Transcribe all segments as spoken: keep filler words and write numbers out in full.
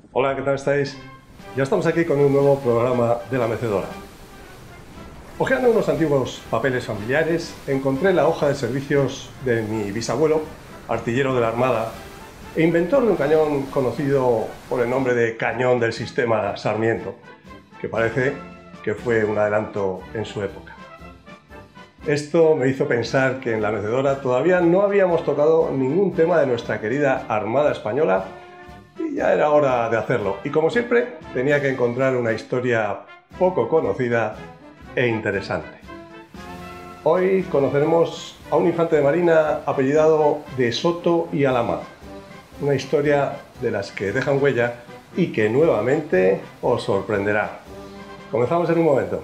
Hola, ¿qué tal estáis? Ya estamos aquí con un nuevo programa de La Mecedora. Hojeando unos antiguos papeles familiares, encontré la hoja de servicios de mi bisabuelo, artillero de la Armada, e inventor de un cañón conocido por el nombre de Cañón del Sistema Sarmiento, que parece que fue un adelanto en su época. Esto me hizo pensar que en La Mecedora todavía no habíamos tocado ningún tema de nuestra querida Armada Española y ya era hora de hacerlo. Y como siempre, tenía que encontrar una historia poco conocida e interesante. Hoy conoceremos a un infante de marina apellidado de Soto y Alamar. Una historia de las que dejan huella y que nuevamente os sorprenderá. Comenzamos en un momento.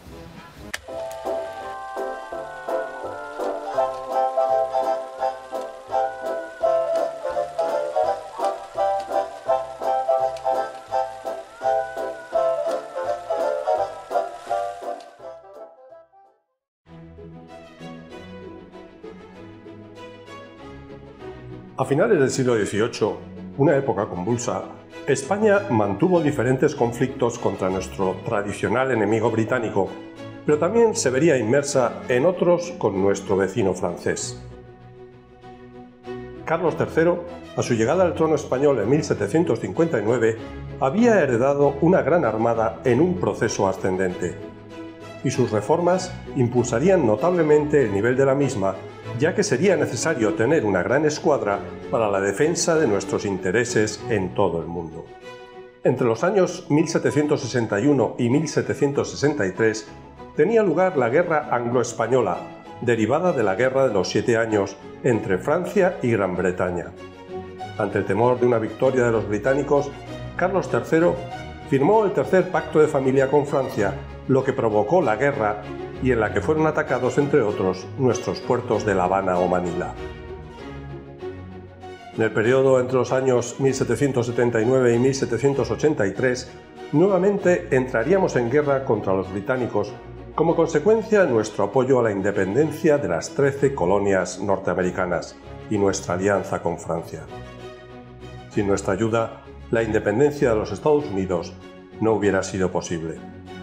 A finales del siglo dieciocho, una época convulsa, España mantuvo diferentes conflictos contra nuestro tradicional enemigo británico, pero también se vería inmersa en otros con nuestro vecino francés. Carlos tercero, a su llegada al trono español en mil setecientos cincuenta y nueve, había heredado una gran armada en un proceso ascendente, y sus reformas impulsarían notablemente el nivel de la misma, ya que sería necesario tener una gran escuadra para la defensa de nuestros intereses en todo el mundo. Entre los años mil setecientos sesenta y uno y mil setecientos sesenta y tres tenía lugar la Guerra Anglo-Española, derivada de la Guerra de los Siete Años entre Francia y Gran Bretaña. Ante el temor de una victoria de los británicos, Carlos tercero firmó el tercer pacto de familia con Francia, lo que provocó la guerra y en la que fueron atacados, entre otros, nuestros puertos de La Habana o Manila. En el periodo entre los años mil setecientos setenta y nueve y mil setecientos ochenta y tres, nuevamente entraríamos en guerra contra los británicos, como consecuencia de nuestro apoyo a la independencia de las trece colonias norteamericanas y nuestra alianza con Francia. Sin nuestra ayuda, la independencia de los Estados Unidos no hubiera sido posible.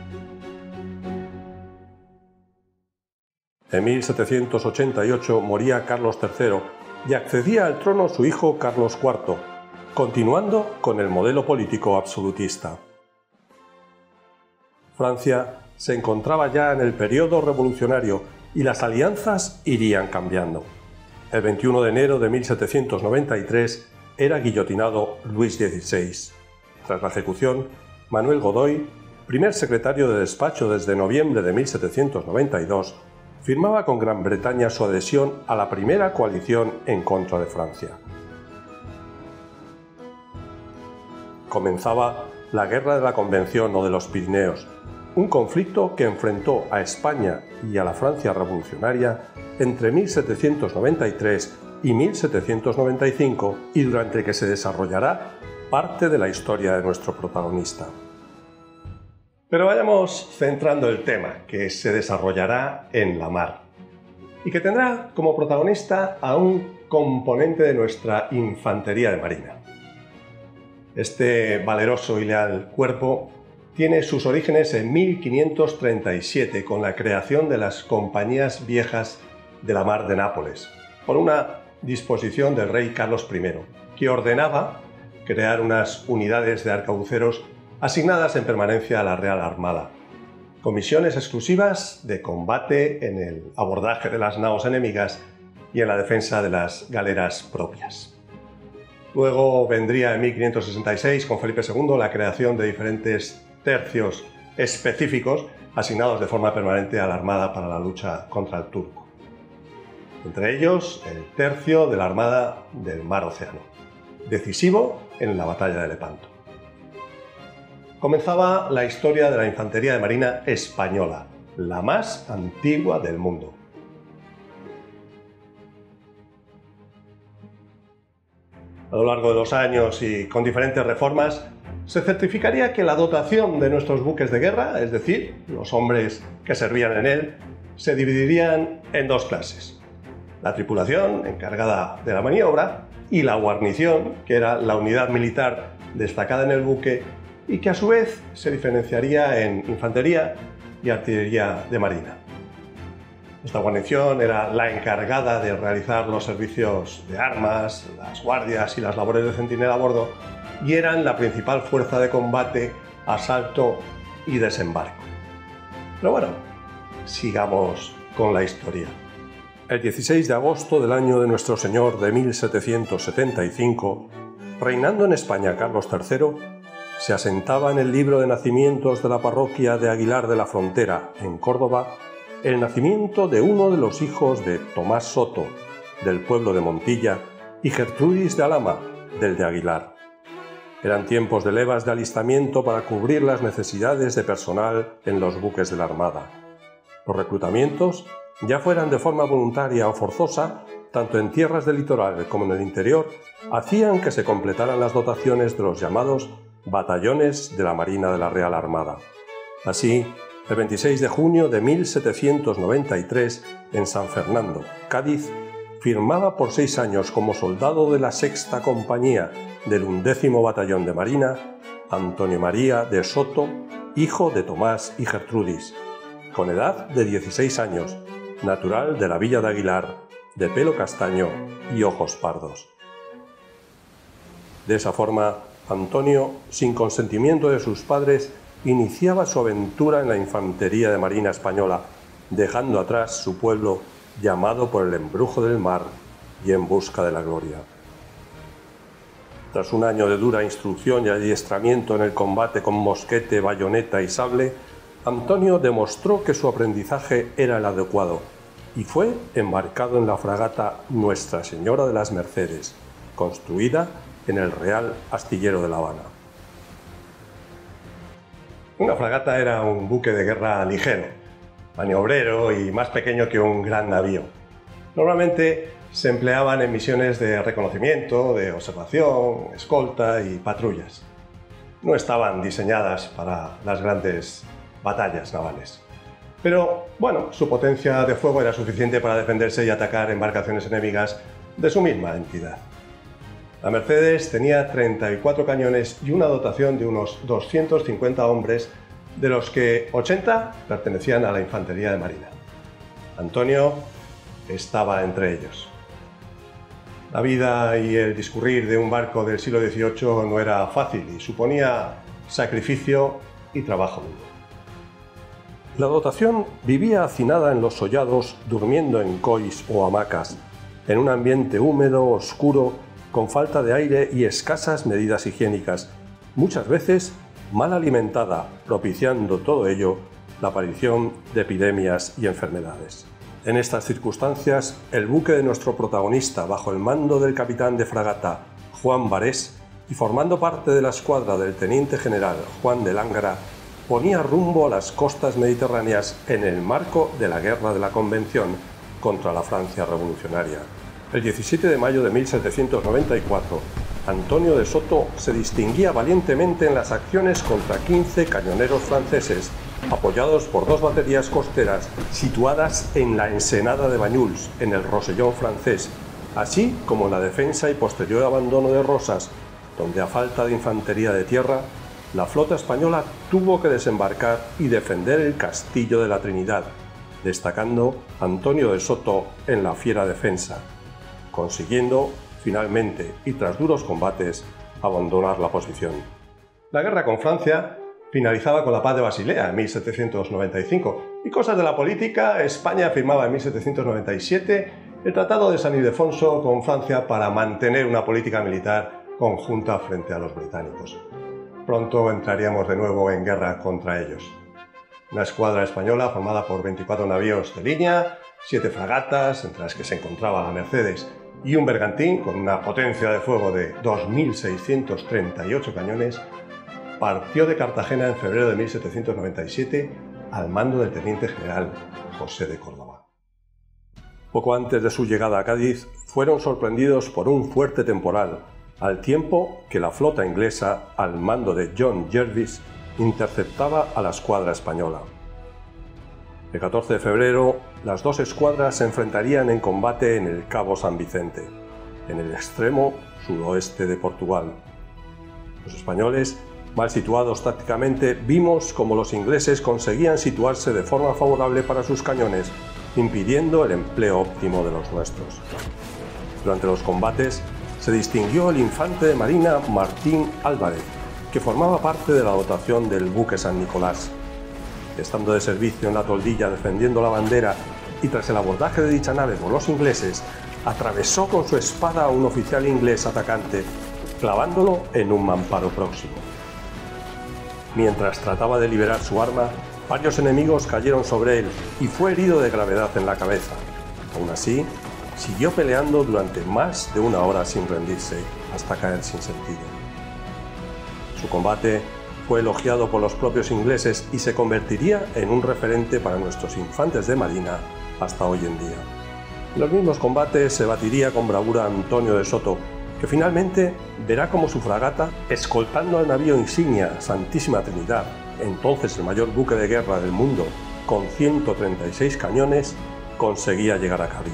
En mil setecientos ochenta y ocho moría Carlos tercero y accedía al trono su hijo Carlos cuarto, continuando con el modelo político absolutista. Francia se encontraba ya en el periodo revolucionario y las alianzas irían cambiando. El veintiuno de enero de mil setecientos noventa y tres era guillotinado Luis dieciséis. Tras la ejecución, Manuel Godoy, primer secretario de despacho desde noviembre de mil setecientos noventa y dos, firmaba con Gran Bretaña su adhesión a la primera coalición en contra de Francia. Comenzaba la Guerra de la Convención o de los Pirineos, un conflicto que enfrentó a España y a la Francia revolucionaria entre mil setecientos noventa y tres y mil setecientos noventa y cinco y durante el que se desarrollará parte de la historia de nuestro protagonista. Pero vayamos centrando el tema, que se desarrollará en la mar y que tendrá como protagonista a un componente de nuestra infantería de marina. Este valeroso y leal cuerpo tiene sus orígenes en mil quinientos treinta y siete con la creación de las Compañías Viejas de la Mar de Nápoles, por una disposición del rey Carlos primero, que ordenaba crear unas unidades de arcabuceros asignadas en permanencia a la Real Armada, con misiones exclusivas de combate en el abordaje de las naos enemigas y en la defensa de las galeras propias. Luego vendría en mil quinientos sesenta y seis con Felipe segundo la creación de diferentes tercios específicos asignados de forma permanente a la Armada para la lucha contra el turco. Entre ellos, el tercio de la Armada del Mar Océano, decisivo en la batalla de Lepanto. Comenzaba la historia de la infantería de marina española, la más antigua del mundo. A lo largo de los años y con diferentes reformas, se certificaría que la dotación de nuestros buques de guerra, es decir, los hombres que servían en él, se dividirían en dos clases: la tripulación, encargada de la maniobra, y la guarnición, que era la unidad militar destacada en el buque y que a su vez se diferenciaría en infantería y artillería de marina. Esta guarnición era la encargada de realizar los servicios de armas, las guardias y las labores de centinela a bordo, y eran la principal fuerza de combate, asalto y desembarco. Pero bueno, sigamos con la historia. El dieciséis de agosto del año de nuestro Señor de mil setecientos setenta y cinco, reinando en España Carlos tercero, se asentaba en el libro de nacimientos de la parroquia de Aguilar de la Frontera, en Córdoba, el nacimiento de uno de los hijos de Tomás Soto, del pueblo de Montilla, y Gertrudis de Alhama, del de Aguilar. Eran tiempos de levas de alistamiento para cubrir las necesidades de personal en los buques de la Armada. Los reclutamientos, ya fueran de forma voluntaria o forzosa, tanto en tierras del litoral como en el interior, hacían que se completaran las dotaciones de los llamados batallones de la Marina de la Real Armada. Así, el veintiséis de junio de mil setecientos noventa y tres, en San Fernando, Cádiz, firmaba por seis años como soldado de la sexta compañía del undécimo batallón de Marina, Antonio María de Soto, hijo de Tomás y Gertrudis, con edad de dieciséis años, natural de la villa de Aguilar, de pelo castaño y ojos pardos. De esa forma, Antonio, sin consentimiento de sus padres, iniciaba su aventura en la infantería de Marina española, dejando atrás su pueblo llamado por el embrujo del mar y en busca de la gloria. Tras un año de dura instrucción y adiestramiento en el combate con mosquete, bayoneta y sable, Antonio demostró que su aprendizaje era el adecuado y fue embarcado en la fragata Nuestra Señora de las Mercedes, construida en el Real Astillero de La Habana. Una fragata era un buque de guerra ligero, maniobrero y más pequeño que un gran navío. Normalmente se empleaban en misiones de reconocimiento, de observación, escolta y patrullas. No estaban diseñadas para las grandes batallas navales. Pero, bueno, su potencia de fuego era suficiente para defenderse y atacar embarcaciones enemigas de su misma entidad. La Mercedes tenía treinta y cuatro cañones y una dotación de unos doscientos cincuenta hombres, de los que ochenta pertenecían a la infantería de marina. Antonio estaba entre ellos. La vida y el discurrir de un barco del siglo dieciocho no era fácil y suponía sacrificio y trabajo duro. La dotación vivía hacinada en los sollados, durmiendo en cois o hamacas, en un ambiente húmedo, oscuro, con falta de aire y escasas medidas higiénicas, muchas veces mal alimentada, propiciando todo ello la aparición de epidemias y enfermedades. En estas circunstancias, el buque de nuestro protagonista, bajo el mando del capitán de fragata Juan Barés y formando parte de la escuadra del teniente general Juan de Lángara, ponía rumbo a las costas mediterráneas en el marco de la Guerra de la Convención contra la Francia revolucionaria. El diecisiete de mayo de mil setecientos noventa y cuatro, Antonio de Soto se distinguía valientemente en las acciones contra quince cañoneros franceses, apoyados por dos baterías costeras situadas en la ensenada de Banyuls, en el Rosellón francés, así como en la defensa y posterior abandono de Rosas, donde a falta de infantería de tierra, la flota española tuvo que desembarcar y defender el castillo de la Trinidad, destacando Antonio de Soto en la fiera defensa, consiguiendo, finalmente, y tras duros combates, abandonar la posición. La guerra con Francia finalizaba con la paz de Basilea en mil setecientos noventa y cinco, y cosas de la política, España firmaba en mil setecientos noventa y siete el Tratado de San Ildefonso con Francia para mantener una política militar conjunta frente a los británicos. Pronto entraríamos de nuevo en guerra contra ellos. Una escuadra española formada por veinticuatro navíos de línea, siete fragatas, entre las que se encontraba la Mercedes, y un bergantín con una potencia de fuego de dos mil seiscientos treinta y ocho cañones, partió de Cartagena en febrero de mil setecientos noventa y siete al mando del teniente general José de Córdoba. Poco antes de su llegada a Cádiz, fueron sorprendidos por un fuerte temporal, al tiempo que la flota inglesa, al mando de John Jervis, interceptaba a la escuadra española. El catorce de febrero, las dos escuadras se enfrentarían en combate en el Cabo San Vicente, en el extremo suroeste de Portugal. Los españoles, mal situados tácticamente, vimos cómo los ingleses conseguían situarse de forma favorable para sus cañones, impidiendo el empleo óptimo de los nuestros. Durante los combates se distinguió el infante de marina Martín Álvarez, que formaba parte de la dotación del buque San Nicolás. Estando de servicio en la toldilla defendiendo la bandera y tras el abordaje de dicha nave por los ingleses, atravesó con su espada a un oficial inglés atacante, clavándolo en un mamparo próximo. Mientras trataba de liberar su arma, varios enemigos cayeron sobre él y fue herido de gravedad en la cabeza. Aún así, siguió peleando durante más de una hora sin rendirse, hasta caer sin sentido. Su combate fue elogiado por los propios ingleses y se convertiría en un referente para nuestros infantes de marina hasta hoy en día. En los mismos combates se batiría con bravura Antonio de Soto, que finalmente verá como su fragata, escoltando al navío insignia Santísima Trinidad, entonces el mayor buque de guerra del mundo, con ciento treinta y seis cañones, conseguía llegar a Cádiz.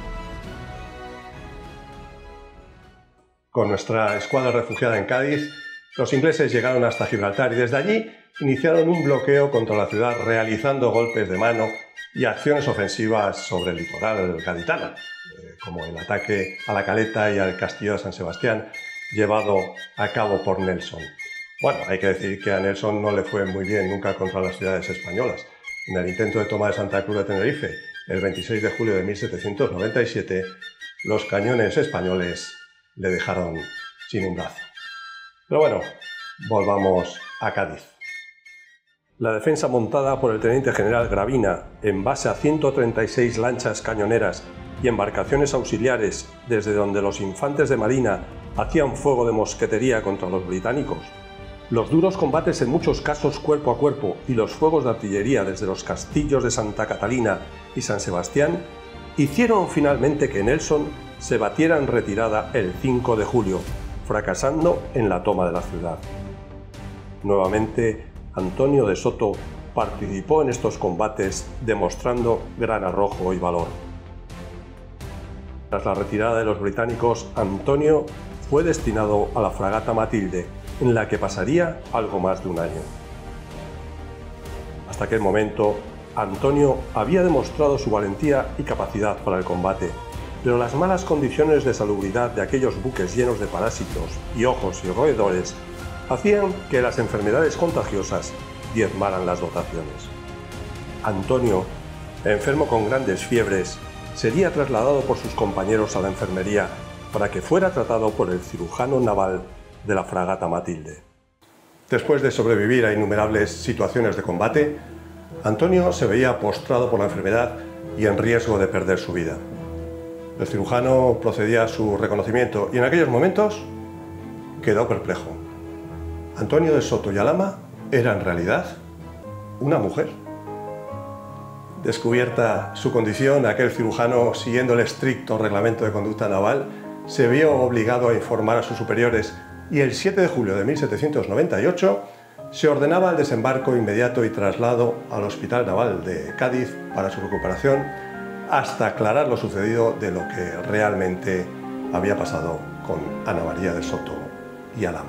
Con nuestra escuadra refugiada en Cádiz, los ingleses llegaron hasta Gibraltar y desde allí iniciaron un bloqueo contra la ciudad realizando golpes de mano y acciones ofensivas sobre el litoral gaditano, eh, como el ataque a la Caleta y al castillo de San Sebastián, llevado a cabo por Nelson. Bueno, hay que decir que a Nelson no le fue muy bien nunca contra las ciudades españolas. En el intento de toma de Santa Cruz de Tenerife, el veintiséis de julio de mil setecientos noventa y siete, los cañones españoles le dejaron sin un brazo. Pero bueno, volvamos a Cádiz. La defensa montada por el teniente general Gravina, en base a ciento treinta y seis lanchas cañoneras y embarcaciones auxiliares desde donde los infantes de marina hacían fuego de mosquetería contra los británicos, los duros combates en muchos casos cuerpo a cuerpo y los fuegos de artillería desde los castillos de Santa Catalina y San Sebastián hicieron finalmente que Nelson se batiera en retirada el cinco de julio, fracasando en la toma de la ciudad. Nuevamente, Antonio de Soto participó en estos combates demostrando gran arrojo y valor. Tras la retirada de los británicos, Antonio fue destinado a la fragata Matilde, en la que pasaría algo más de un año. Hasta aquel momento, Antonio había demostrado su valentía y capacidad para el combate, pero las malas condiciones de salubridad de aquellos buques llenos de parásitos, piojos y roedores hacían que las enfermedades contagiosas diezmaran las dotaciones. Antonio, enfermo con grandes fiebres, sería trasladado por sus compañeros a la enfermería para que fuera tratado por el cirujano naval de la fragata Matilde. Después de sobrevivir a innumerables situaciones de combate, Antonio se veía postrado por la enfermedad y en riesgo de perder su vida. El cirujano procedía a su reconocimiento y en aquellos momentos quedó perplejo. Antonio de Soto y Alama era en realidad una mujer. Descubierta su condición, aquel cirujano, siguiendo el estricto reglamento de conducta naval, se vio obligado a informar a sus superiores y el siete de julio de mil setecientos noventa y ocho se ordenaba el desembarco inmediato y traslado al Hospital Naval de Cádiz para su recuperación hasta aclarar lo sucedido de lo que realmente había pasado con Ana María de Soto y Alama.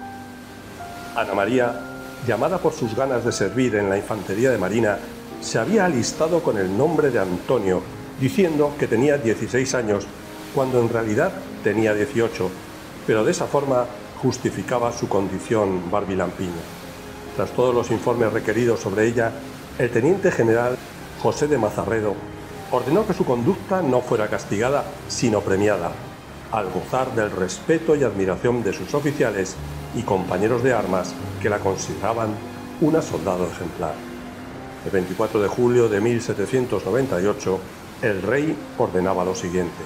Ana María, llamada por sus ganas de servir en la infantería de marina, se había alistado con el nombre de Antonio, diciendo que tenía dieciséis años, cuando en realidad tenía dieciocho, pero de esa forma justificaba su condición barbilampiña. Tras todos los informes requeridos sobre ella, el teniente general José de Mazarredo ordenó que su conducta no fuera castigada, sino premiada, al gozar del respeto y admiración de sus oficiales y compañeros de armas que la consideraban una soldado ejemplar. El veinticuatro de julio de mil setecientos noventa y ocho, el rey ordenaba lo siguiente: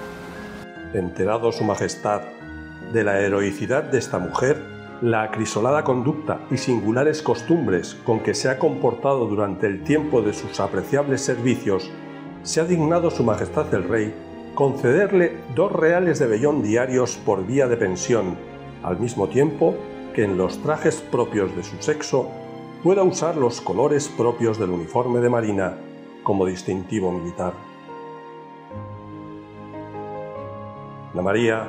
enterado su majestad de la heroicidad de esta mujer, la acrisolada conducta y singulares costumbres con que se ha comportado durante el tiempo de sus apreciables servicios, se ha dignado su majestad el rey concederle dos reales de vellón diarios por vía de pensión, al mismo tiempo que en los trajes propios de su sexo pueda usar los colores propios del uniforme de marina como distintivo militar. Ana María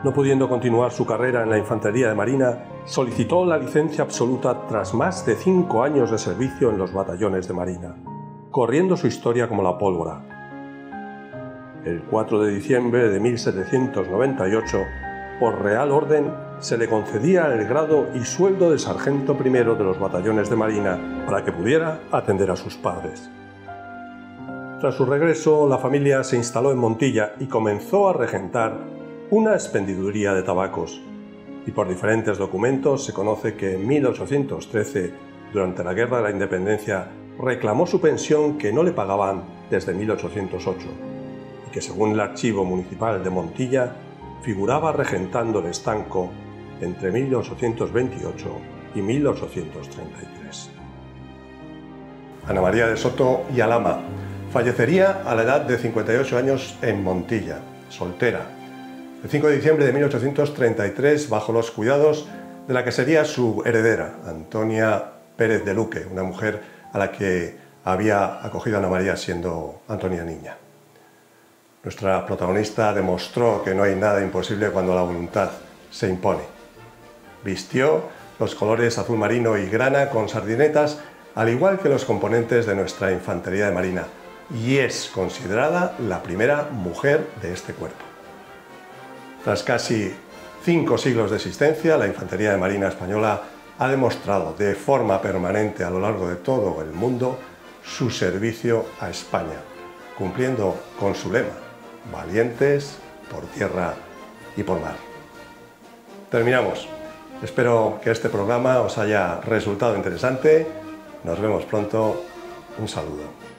No pudiendo continuar su carrera en la Infantería de Marina, solicitó la licencia absoluta tras más de cinco años de servicio en los batallones de Marina, corriendo su historia como la pólvora. El cuatro de diciembre de mil setecientos noventa y ocho, por Real Orden, se le concedía el grado y sueldo de sargento primero de los batallones de Marina para que pudiera atender a sus padres. Tras su regreso, la familia se instaló en Montilla y comenzó a regentar una expendiduría de tabacos, y por diferentes documentos se conoce que en mil ochocientos trece, durante la Guerra de la Independencia, reclamó su pensión que no le pagaban desde mil ochocientos ocho, y que según el Archivo Municipal de Montilla, figuraba regentando el estanco entre mil ochocientos veintiocho y mil ochocientos treinta y tres. Ana María de Soto y Alhama fallecería a la edad de cincuenta y ocho años en Montilla, soltera, el cinco de diciembre de mil ochocientos treinta y tres, bajo los cuidados de la que sería su heredera, Antonia Pérez de Luque, una mujer a la que había acogido Ana María siendo Antonia niña. Nuestra protagonista demostró que no hay nada imposible cuando la voluntad se impone. Vistió los colores azul marino y grana con sardinetas, al igual que los componentes de nuestra Infantería de Marina, y es considerada la primera mujer de este cuerpo. Tras casi cinco siglos de existencia, la Infantería de Marina española ha demostrado de forma permanente a lo largo de todo el mundo su servicio a España, cumpliendo con su lema: valientes por tierra y por mar. Terminamos. Espero que este programa os haya resultado interesante. Nos vemos pronto. Un saludo.